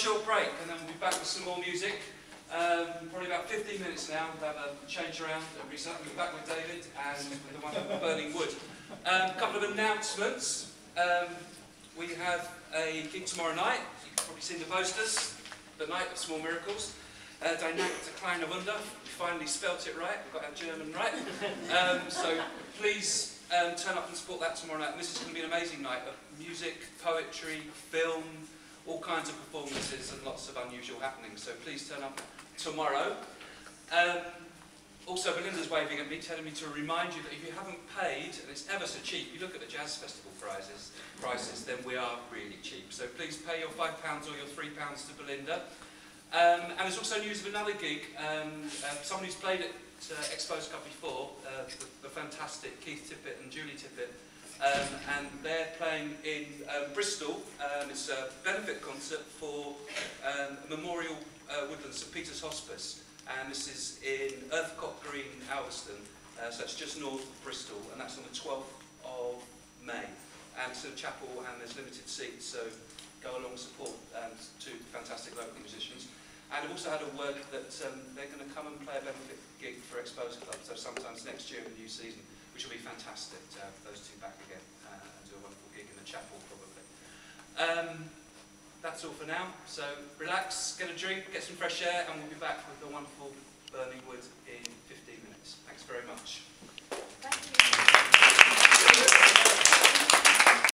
short break and then we'll be back with some more music. Probably about 15 minutes now. We'll have a change around and reset. We'll be back with David and with the one with Burning Wood. A couple of announcements. We have a gig tomorrow night. You've probably seen the posters. The Night of Small Miracles. Dynamic to Kleine Wunder. We finally spelt it right. We've got our German right. So please turn up and support that tomorrow night. And this is going to be an amazing night of music, poetry, film, all kinds of performances and lots of unusual happenings. So please turn up tomorrow. Also, Belinda's waving at me, telling me to remind you that if you haven't paid, and it's ever so cheap, you look at the Jazz Festival prices, then we are really cheap. So please pay your £5 or your £3 to Belinda. And there's also news of another gig. Someone who's played at Xposed Club before, the fantastic Keith Tippett and Julie Tippett, and they're playing in Bristol. It's a benefit concert for Memorial Woodlands St Peter's Hospice. And this is in Earthcote Green, Alveston, so it's just north of Bristol, and that's on the 12th of May. And it's in a chapel, and there's limited seats, so go along and support two fantastic local musicians. And I've also had a word that they're going to come and play a benefit gig for Xposed Club, so sometimes next year in the new season, which will be fantastic to have those two back again and do a wonderful gig in the chapel, probably. That's all for now, so relax, get a drink, get some fresh air, and we'll be back with the wonderful Burning Wood in 15 minutes. Thanks very much.